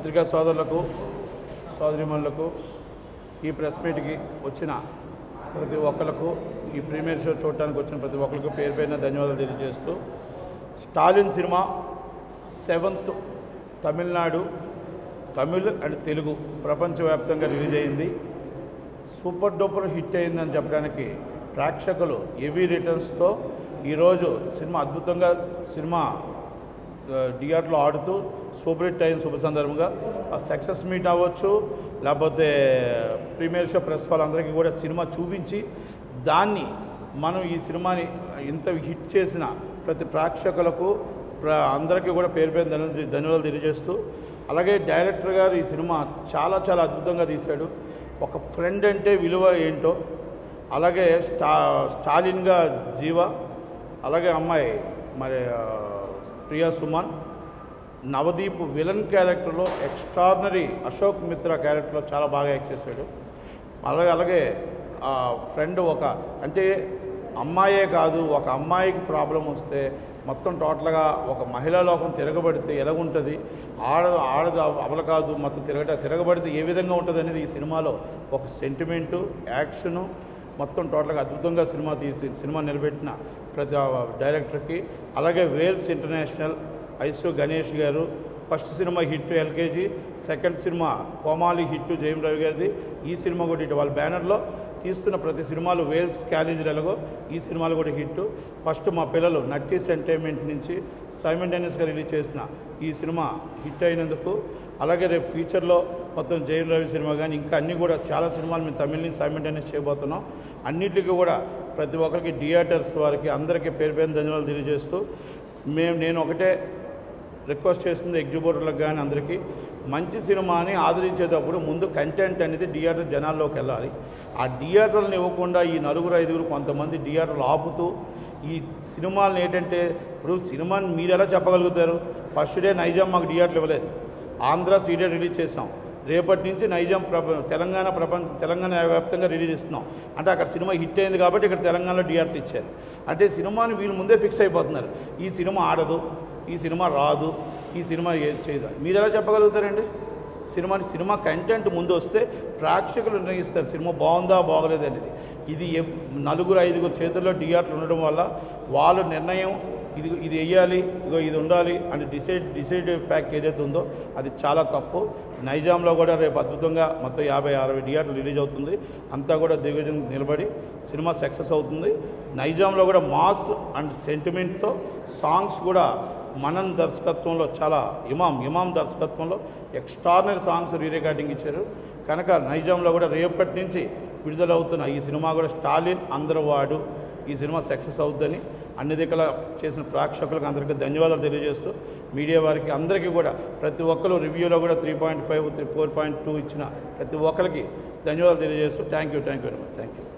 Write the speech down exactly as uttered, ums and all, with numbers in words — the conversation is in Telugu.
పత్రికా సోదరులకు సోదరిమణులకు ఈ ప్రెస్ మీట్కి వచ్చిన ప్రతి ఒక్కరికి ఈ ప్రీమియర్ షో చూడటానికి వచ్చిన ప్రతి ఒక్కరికి పేరు పేరున ధన్యవాదాలు తెలియజేస్తూ Stalin cinema seventh Tamil Nadu Tamil and Telugu ప్రపంచవ్యాప్తంగా రిలీజ్ అయింది. సూపర్ డూపర్ హిట్ అయిందని చెప్పడానికి ప్రేక్షకులు హెవీ రిటర్న్స్తో ఈరోజు సినిమా అద్భుతంగా సినిమా థియేటర్లో ఆడుతూ సూపర్ హిట్ అయిన శుభ సందర్భంగా సక్సెస్ మీట్ అవ్వచ్చు, లేకపోతే ప్రీమియర్ షో ప్రెస్ వాళ్ళందరికీ కూడా సినిమా చూపించి దాన్ని మనం ఈ సినిమాని ఇంత హిట్ చేసిన ప్రతి ప్రేక్షకులకు అందరికీ కూడా పేరు పేరు ధన్యవాదాలు తెలియజేస్తూ, అలాగే డైరెక్టర్ గారు ఈ సినిమా చాలా చాలా అద్భుతంగా తీశాడు. ఒక ఫ్రెండ్ అంటే విలువ ఏంటో, అలాగే స్టా స్టాలిన్గా జీవ, అలాగే అమ్మాయి మరి ప్రియా సుమన్, నవదీప్ విలన్ క్యారెక్టర్లో ఎక్స్ట్రాడినరీ అశోక్ మిత్రా క్యారెక్టర్లో చాలా బాగా యాక్ట్ చేశాడు. అలాగే అలాగే ఫ్రెండ్ ఒక అంటే అమ్మాయే కాదు, ఒక అమ్మాయికి ప్రాబ్లం వస్తే మొత్తం టోటల్గా ఒక మహిళా లోకం తిరగబడితే ఎలాగుంటుంది, ఆడ ఆడదు అవల కాదు మొత్తం తిరగట తిరగబడితే ఏ విధంగా ఉంటుంది అనేది ఈ సినిమాలో ఒక సెంటిమెంటు యాక్షను మొత్తం టోటల్గా అద్భుతంగా సినిమా తీసి సినిమా నిలబెట్టిన ప్రతి డైరెక్టర్కి, అలాగే వేల్స్ ఇంటర్నేషనల్ ఐసు గణేష్ గారు first cinema hit LKG, second cinema Comali hit Jayam Ravi గారిది, ఈ సినిమా కూడా హిట్. వాళ్ళ బ్యానర్లో తీస్తున్న ప్రతి సినిమాలు వేల్స్ కాలేజీలు ఎలాగో ఈ సినిమాలు కూడా హిట్. ఫస్ట్ మా పిల్లలు నట్టీస్ ఎంటర్టైన్మెంట్ నుంచి సైమల్టేనియస్గా రిలీజ్ చేసిన ఈ సినిమా హిట్ అయినందుకు, అలాగే రేపు ఫ్యూచర్లో మొత్తం జయం రవి సినిమా కానీ ఇంకా అన్నీ కూడా చాలా సినిమాలు మేము తమిళ నుంచి సైమల్టేనియస్ చేయబోతున్నాం. అన్నిటికీ కూడా ప్రతి ఒక్కరికి థియేటర్స్ వారికి అందరికీ పేరు పేరు ధన్యవాదాలు తెలియజేస్తూ, మేము నేను ఒకటే రిక్వెస్ట్ చేస్తుంది ఎగ్జిబిటర్లకు కానీ అందరికీ, మంచి సినిమాని ఆదరించేటప్పుడు ముందు కంటెంట్ అనేది థియేటర్ జనాల్లోకి వెళ్ళాలి. ఆ థియేటర్లను ఇవ్వకుండా ఈ నలుగురు ఐదుగురు కొంతమంది థియేటర్లు ఆపుతూ ఈ సినిమాలను ఏంటంటే, ఇప్పుడు సినిమాని మీరు ఎలా చెప్పగలుగుతారు? ఫస్ట్ డే నైజాం మాకు థియేటర్లు ఇవ్వలేదు, ఆంధ్ర సీడీ రిలీజ్ చేసాం, రేపటి నుంచి నైజాం ప్రప తెలంగాణ ప్రపంచ తెలంగాణ వ్యాప్తంగా రిలీజ్ ఇస్తున్నాం అంటే అక్కడ సినిమా హిట్ అయింది కాబట్టి ఇక్కడ తెలంగాణలో థియేటర్లు ఇచ్చారు. అంటే సినిమాని వీళ్ళు ముందే ఫిక్స్ అయిపోతున్నారు, ఈ సినిమా ఆడదు, ఈ సినిమా రాదు, ఈ సినిమా చేయదు. మీరు ఎలా చెప్పగలుగుతారండి? సినిమాని సినిమా కంటెంట్ ముందు వస్తే ప్రేక్షకులు నిర్ణయిస్తారు సినిమా బాగుందా బాగలేదు అనేది. ఇది నలుగురు ఐదుగురు చేతుల్లో థియేటర్లు ఉండడం వల్ల వాళ్ళు నిర్ణయం ఇది ఇది వేయాలి, ఇగో ఇది ఉండాలి అని డిసైడ్ డిసైడ్ ప్యాక్ ఏదైతే ఉందో అది చాలా తప్పు. నైజాంలో కూడా రేపు అద్భుతంగా మొత్తం యాభై అరవై థియేటర్లు రిలీజ్ అవుతుంది, అంతా కూడా దిగ్గజం నిలబడి సినిమా సక్సెస్ అవుతుంది. నైజాంలో కూడా మాస్ అండ్ సెంటిమెంట్తో సాంగ్స్ కూడా మనన్ దర్శకత్వంలో చాలా ఇమాం ఇమాం దర్శకత్వంలో ఎక్స్ట్రాడినరీ సాంగ్స్ రీ రికార్డింగ్ ఇచ్చారు. కనుక నైజాంలో కూడా రేపటి నుంచి విడుదలవుతున్న ఈ సినిమా కూడా స్టాలిన్ అందరవాడు ఈ సినిమా సక్సెస్ అవుతుందని అన్ని దిక్కుల చేసిన ప్రేక్షకులకు అందరికీ ధన్యవాదాలు తెలియజేస్తూ, మీడియా వారికి అందరికీ కూడా ప్రతి ఒక్కరు రివ్యూలో కూడా three point five three four point two ఇచ్చిన ప్రతి ఒక్కరికి ధన్యవాదాలు తెలియజేస్తూ thank you thank you very much thank you.